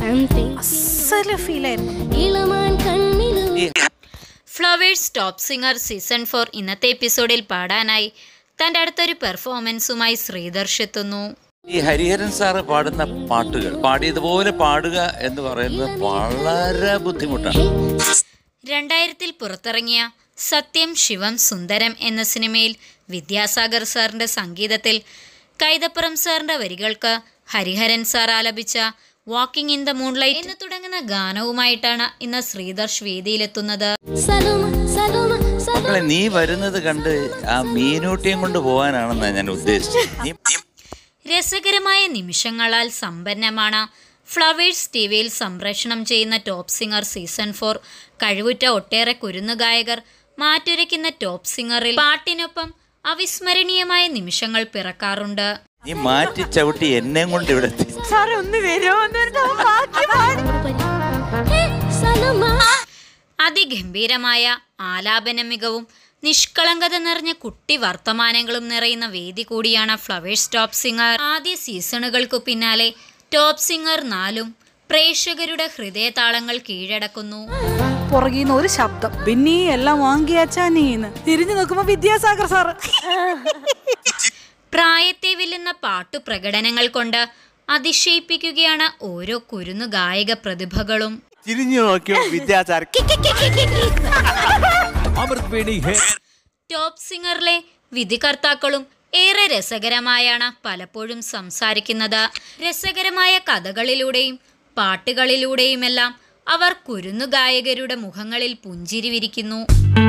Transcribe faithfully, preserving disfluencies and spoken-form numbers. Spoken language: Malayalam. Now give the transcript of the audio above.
Flowers top singer season four ഇന്നത്തെ എപ്പിസോഡിൽ പാടാനായി തൻ്റെ അടുത്തൊരു പെർഫോമൻസുമായി ശ്രീദർശ് എത്തുന്നു. ഈ ഹരിഹരൻ സാറ് പാടുന്ന പാട്ടുകൾ പാടിയതുപോലെ പാടുക എന്ന് പറയുന്നത് വളരെ ബുദ്ധിമുട്ടാണ്. രണ്ടായിരത്തിൽ പുറത്തിറങ്ങിയ സത്യം ശിവം സുന്ദരം എന്ന സിനിമയിൽ വിദ്യാസാഗർ സാറിൻ്റെ സംഗീതത്തിൽ കൈതപ്പുറം സാറിൻ്റെ വരികൾക്ക് ഹരിഹരൻ സാർ ആലപിച്ച വാക്കിംഗ് ഇൻ ദ മൂൺലൈറ്റ് എന്ന് തുടങ്ങുന്ന ഗാനവുമായിട്ടാണ് ഇന്ന് ശ്രീദർശ് വേദിയിലെത്തുന്നത്. നീ വരുന്നത് കണ്ട് ആ മീനൂട്ടിയും കൊണ്ട് പോകാനാണെന്നാണ് ഞാൻ ഉദ്ദേശിച്ചത്. രസകരമായ നിമിഷങ്ങളാൽ സമ്പന്നമാണ് ഫ്ലവേഴ്സ് ടി വിയിൽ സംപ്രേഷണം ചെയ്യുന്ന ടോപ്പ് സിംഗർ സീസൺ ഫോർ. കഴിവുറ്റ ഒട്ടേറെ കുരുന്നു ഗായകർ മാറ്റുരയ്ക്കുന്ന ടോപ്പ് സിംഗറിൽ പാട്ടിനൊപ്പം അവിസ്മരണീയമായ നിമിഷങ്ങൾ പിറക്കാറുണ്ട്. നീ മാറ്റി ചവിട്ടി എന്നെ കൊണ്ട് ഇവിടെ അതിഗംഭീരമായ ആലാപന മികവും നിഷ്കളങ്കത നിറഞ്ഞ കുട്ടി വർത്തമാനങ്ങളും നിറയുന്ന വേദി കൂടിയാണ് ഫ്ലവേഴ്സ് ടോപ്പ് സിംഗർ. ആദ്യ സീസണുകൾക്കു പിന്നാലെ ടോപ്പ് സിംഗർ നാലും പ്രേക്ഷകരുടെ ഹൃദയതാളങ്ങൾ കീഴടക്കുന്നു. പുറകിന്ന് ഒരു ശബ്ദം, പിന്നെ എല്ലാം വാങ്ങിയാച്ചാ നീന്ന് തിരിഞ്ഞു നോക്കുമ്പോ വിദ്യാസാഗർ സാർ. പ്രായത്തെ വെല്ലുന്ന പാട്ടു പ്രകടനങ്ങൾ കൊണ്ട് അതിശയിപ്പിക്കുകയാണ് ഓരോ കുരുന്നു ഗായക പ്രതിഭകളും. ടോപ്പ് സിംഗറിലെ വിധികർത്താക്കളും ഏറെ രസകരമായാണ് പലപ്പോഴും സംസാരിക്കുന്നത്. രസകരമായ കഥകളിലൂടെയും പാട്ടുകളിലൂടെയുമെല്ലാം അവർ കുരുന്നു ഗായകരുടെ മുഖങ്ങളിൽ പുഞ്ചിരി വിരിക്കുന്നു.